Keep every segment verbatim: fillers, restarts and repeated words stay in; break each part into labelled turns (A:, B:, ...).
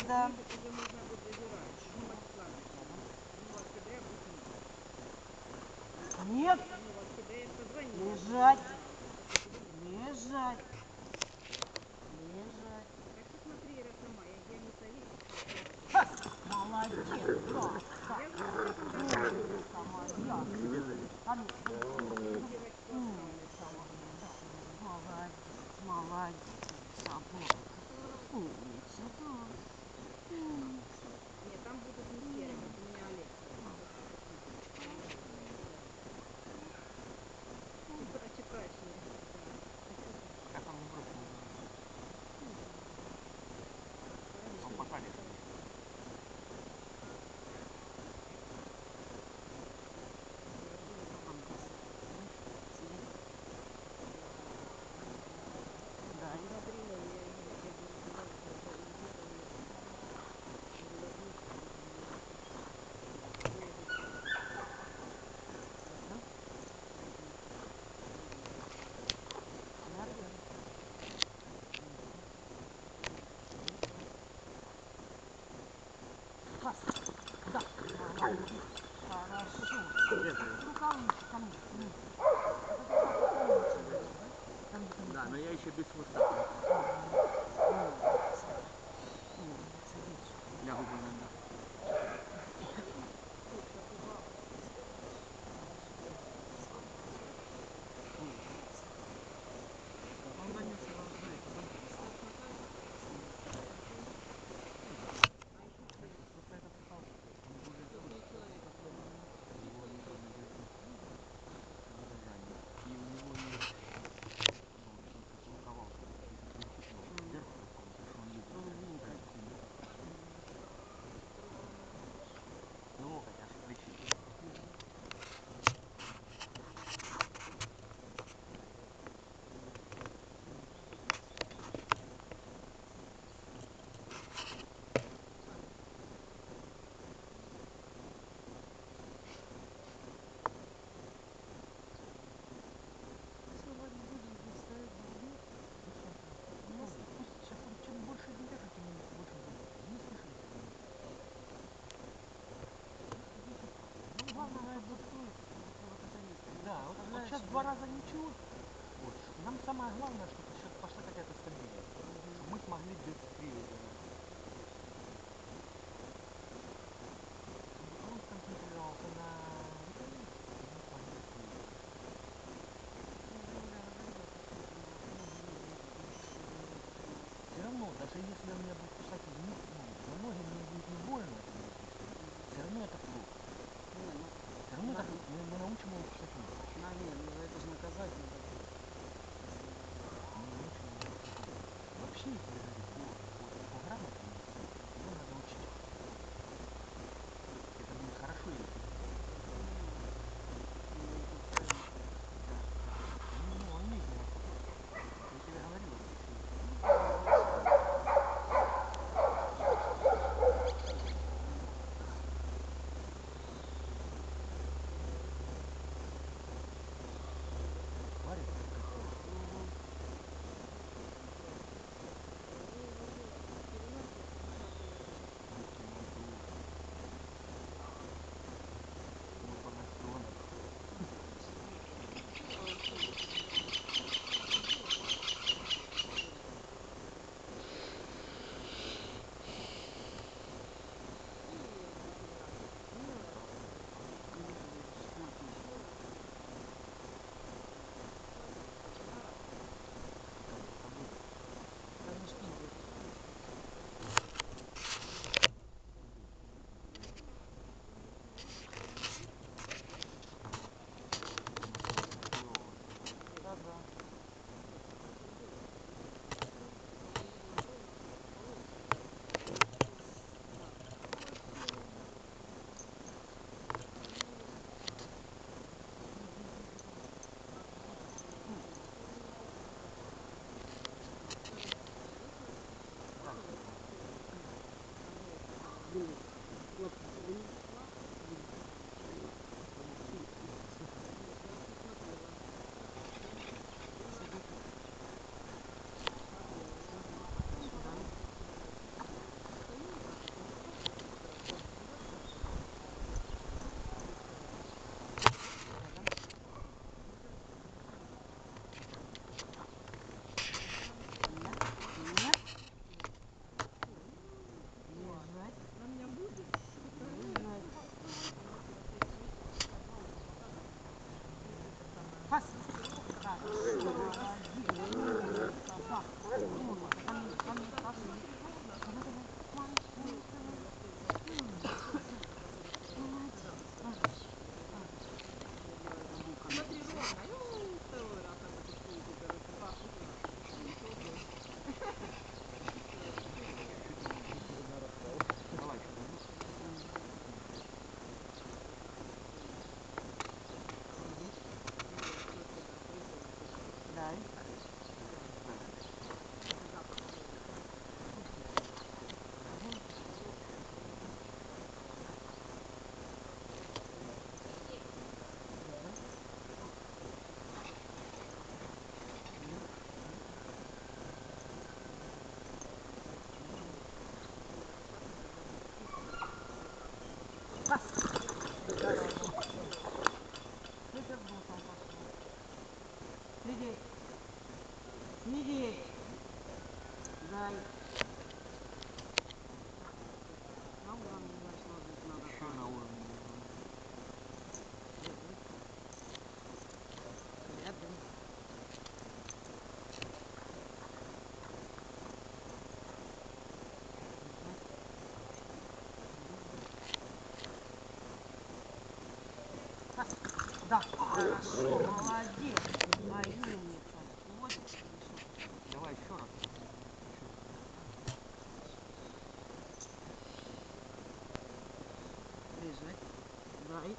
A: да.
B: Уже можно будет забирать. седьмого числа начало. седьмого октября будет месяц.
A: Нет.
B: седьмого октября я позвонила.
A: Лежать.
B: Только сегодня.
A: Лежать. Лежать.
B: Так что смотри, Ира, сама. Я, я не советник.
A: Ха, молодец, да, да.
B: Я же уже рекомендую.
A: Моя. А ну,
B: Две девочки остались.
A: умница моя, да. Молодец, молодец, собака. Умница, да. Умница.
B: Нет, там будут не серые, как у меня Алекса. Там такие какие-то коричневые, да. Чека, чекачные, да.
C: Как там не бросил?
B: Хорошо.
C: Он пока лежит.
A: Да.
B: Смотрела, я, я говорю, куда за, за, где-то ее посмотрела. Говорю, возьмите там, говорю, я не хочу. Долго ходить.
A: Ага. Да, да. Класс. Да. Молодец. Хорошо. Рукавички ко мне. Вниз. Там, где
C: Да, но я еще без хвоста. Лягу бы иногда.
B: Ой, запугалась.
A: Он донес его уже.
B: Стас Макаров? А еще кто?
C: Кто-то это пытался. Он более того,
B: Крупный человек.
C: его электронный дневник задержания. И у него есть, ну, он сопубликовался какой-то преступного дела какого-то, что он ездил в Украину. Ну, хотя же причина.
A: Пусть сейчас он чем больше держит, тем больше будет. Не спеши. Ну, главное, вот, вот это есть. Да, вот, вот сейчас два раза ничего. Вот, нам самое главное, чтобы сейчас пошла какая-то стабильность. Чтобы мы смогли быстрее зарядить. Он сконцентрировался на Виталии, и мы смогли быстрее зарядить. Все равно, даже если он меня будет кусать ну, за ноги, мне будет не больно, это будет кусать. Все равно это плохо.
D: Не, ну,
A: Все равно
D: да,
A: это, мы, мы научим его кусать ноги.
D: на, не, ну за это же наказать надо.
A: Мы научим его кусать ноги. Вообще, я тебе говорю, по, по, по грамотности его надо учить кусать ноги. Это будет хорошо и эффективно. Да, да. Ну, он умеет меня кусать. Я тебе говорил, он большой. Варит как котенок.
B: Выезжай. На уровне, значит, ложить надо.
C: Еще на уровне.
B: Рядом.
A: Да.
B: Хорошо, молодец. Ай, умница. Вот хорошо.
C: Давай еще раз.
B: Выезжай. Дай.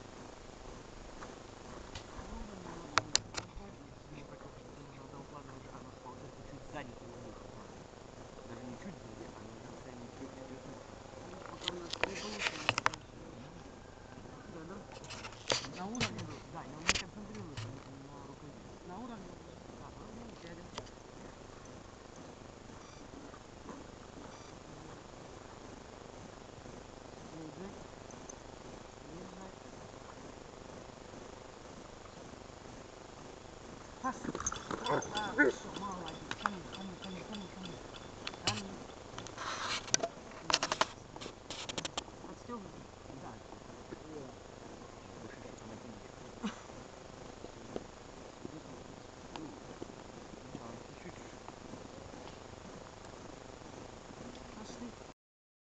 C: Мне кажется, что надо укладывать, что она сползет и чуть сзади его выше просто. Даже не чуть сзади, а на расстоянии чуть-чуть выше.
B: Пока у нас не получилось. Рядом. На уровне.
C: Да, но не концентрируйся на рукаве.
B: На уровне.
C: Да, правильно?
B: Рядом. Выезжай. Выезжай.
A: Пас.
B: Хорошо.